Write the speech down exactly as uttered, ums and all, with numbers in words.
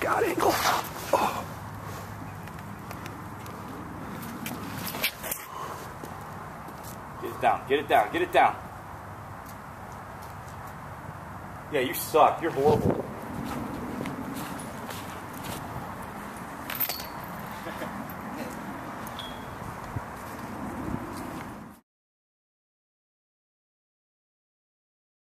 got it. Oh. Get it down, get it down, get it down. Yeah, you suck. You're horrible.